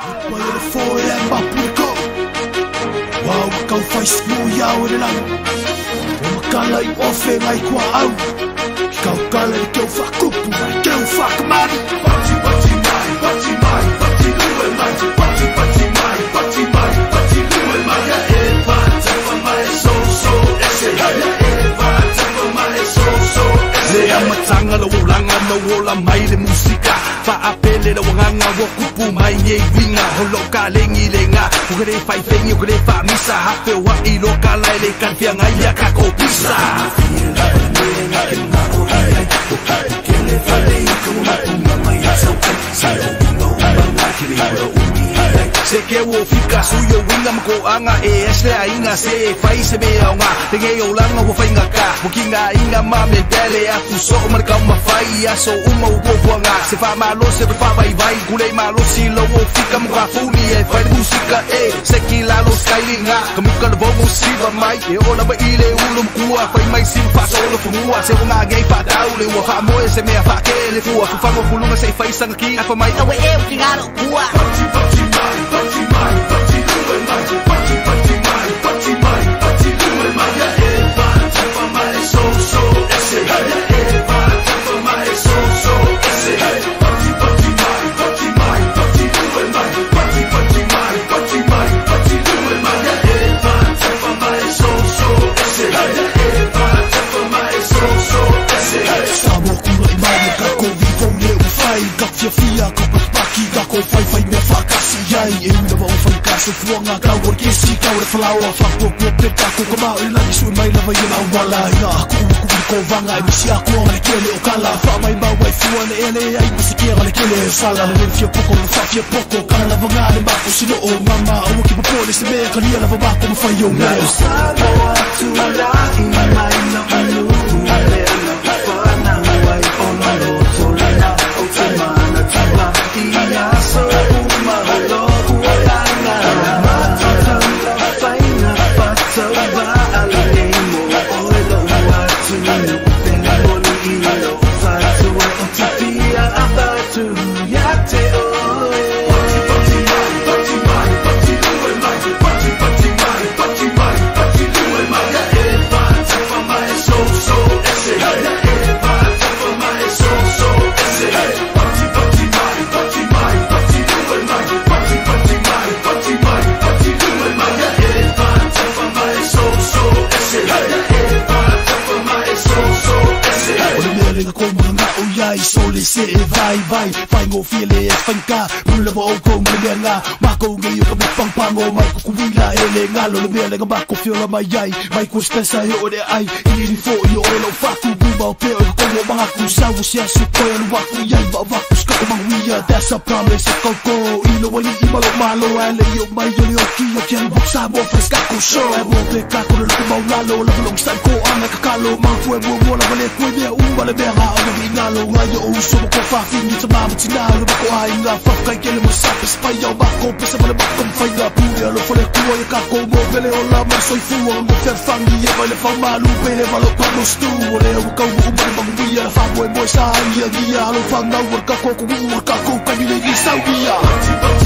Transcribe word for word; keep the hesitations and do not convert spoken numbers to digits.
Kau faz muia o de lang o makala I ofe mai kwa au kau kala I kau fakupu mai kau fakmani Pati pati mai pati mai pati luwe mai pati pati mai pati mai pati luwe mai ya eva tava mai so so ese ya eva tava mai so so ese ya matanga lo ulanga no ola mai le musika fa apele lo nganga wo kupu mai ye winga holo ka lengi lenga ukere fai fengi ukere fa misa hape wa ilo kala ile kan fianga ya kako pisa se que wo fika suyo winga mko anga e esle ainga se fai se me anga tenge yo langa wo fai ngaka bukinga inga mame dele ya fuso marka ma fai ya so uma wo fuanga se fa malo se fa vai vai gule malo si lo wo fika mka funi e fai musika e se kila lo skylinga kamuka lo bo si ba mai e ola ba ile ulum kuwa fai mai sim fa so lo fumua se nga gay fa daule wo fa mo se me fa ke le fuwa fa mo fulunga se fai sang ki fa mai awe e kingaro kuwa pati pati mai pati mai pati luwe mai pati pati mai pati mai pati luwe mai ya eva tava mai so so ese ya eva tava mai so so ese pati pati mai pati mai pati luwe mai pati pati mai pati mai pati luwe mai ya eva tava mai so so ese ya eva tava mai so so ese samo kuma mai ka ko vivo le fai ka fia fia ko paki ka ko fai fai me fa kasi yai e me va o fai kasi fuanga ka wo ke si ka o flower fa ko ko pe ka ko ma o la su mai la vai na wala ina ku ku ko vanga mi si a ko le kele o kala fa mai ba wai fuana ele ai mi si ke le kele sala le fia poco fa fia poco kala la vanga le ba ko si no o mama o ki po le se me ka ni la va ba ko fa yo na sala tu la in my mind na you ale na fa na wai on my road so la o tama na tama ia so uma lo kuala ma tata faina pata ba alemo oi lo watu no tenga boli lo fatu o tipia abatu yate oi pati pati mai pati luwe mai pati pati mai pati mai pati luwe mai ya eva tava mai so so ese ya eva tava mai so so ese pati pati mai pati mai pati luwe mai pati pati mai pati mai pati luwe mai ya eva tava mai so so ese ya eva tava mai so so ese o le le ko mo na o yai so le se vai vai vai ngo file e fanka mula bo ko mo le nga ma ko ngi yo ka pang pang o mai ku wila ele nga lo le le nga ba ko fio la mai yai mai ku spesa yo de ai ni fo yo lo fatu bu ba pe ko mo ba ku sa u sia su ko lo wa ku yai ba ba ku ska ko ma wia that's a promise ko ko ilo wali i malo malo ele yo mai yo yo ki yo ken bu sa bo fresca ko so e bo pe ka ko lo ba la lo la lo sa ko ana ka kalo ma fu e bo bo la vale ko be u ba le be ha o bi na lo nga yo u so ko fa fi ni ta ba ti na lo ko ai nga fa ka ke le mo sa pe spa yo ba ko pe sa ba ba ko fa nga pu ya lo fole ko e ka ko mo vele o la ma so fu o mo fer fangi e ba le fa ma lu pe le va lo ko mo stu o le u ka u ba ba bu ya fa bo e mo sa ya ya lo fa nga wo ka ko ko ka ko ka ni le gi sa ya